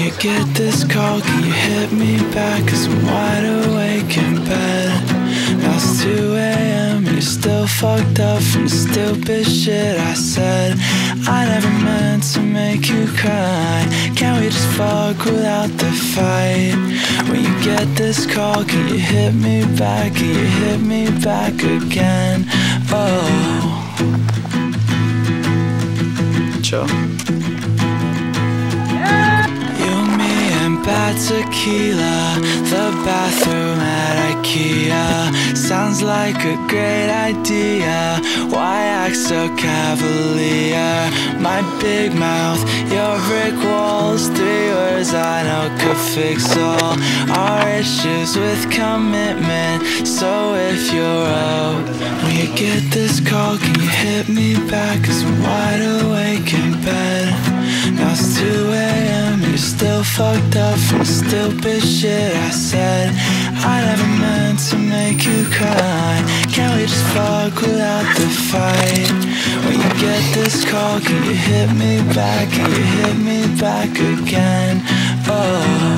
you get this call, can you hit me back? 'Cause I'm wide awake in bed. Now it's 2 a.m. and you're still fucked up from the stupid shit I said. I never meant to make you cry. Can't we just fuck without the fight? When you get this call, can you hit me back? Can you hit me back again? Oh, Joe. Bad tequila, the bathroom at Ikea. Sounds like a great idea. Why act so cavalier? My big mouth, your brick walls. 3 words I know could fix all our issues with commitment. So if you're out, when you get this call, can you hit me back? 'Cause I'm wide awake in bed. Now it's 2 a.m. and you're still fucked up from the stupid shit I said. I never meant to make you cry. Can't we just fuck without the fight? When you get this call, can you hit me back? Can you hit me back again? Oh,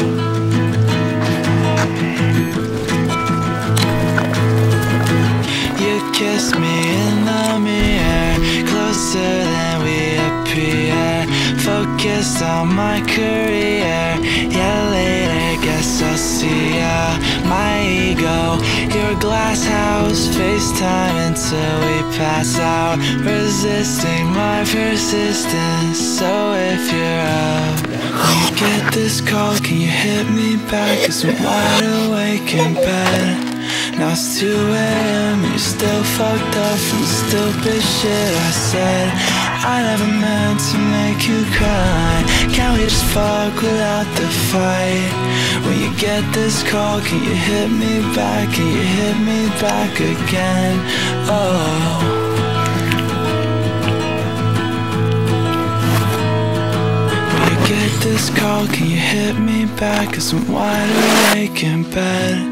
you kiss me in the mirror, closer than we appear. Focused on my career, yeah, later, guess I'll see ya. My ego, your glass house, FaceTime until we pass out. Resisting my persistence, so if you're up, when you get this call, can you hit me back? 'Cause I'm wide awake in bed. Now it's 2 a.m. and you're still fucked up from the stupid shit I said. I never meant to make you cry. Can't we just fuck without the fight? When you get this call, can you hit me back? Can you hit me back again? Oh, when you get this call, can you hit me back? 'Cause I'm wide awake in bed.